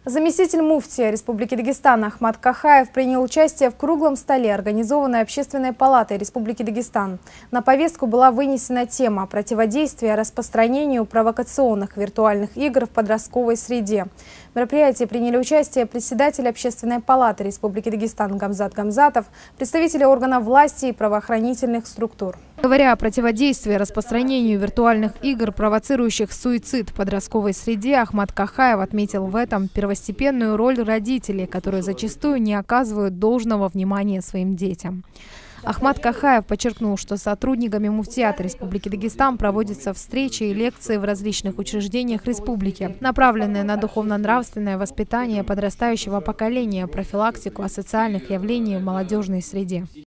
Заместитель муфтия Республики Дагестан Ахмад Кахаев принял участие в круглом столе, организованной Общественной палатой Республики Дагестан. На повестку была вынесена тема противодействия распространению провокационных виртуальных игр в подростковой среде. В мероприятии приняли участие председатель Общественной палаты Республики Дагестан Гамзат Гамзатов, представители органов власти и правоохранительных структур. Говоря о противодействии распространению виртуальных игр, провоцирующих суицид в подростковой среде, Ахмад Кахаев отметил в этом первостепенную роль родителей, которые зачастую не оказывают должного внимания своим детям. Ахмад Кахаев подчеркнул, что сотрудниками муфтиата Республики Дагестан проводятся встречи и лекции в различных учреждениях республики, направленные на духовно-нравственное воспитание подрастающего поколения, профилактику асоциальных явлений в молодежной среде.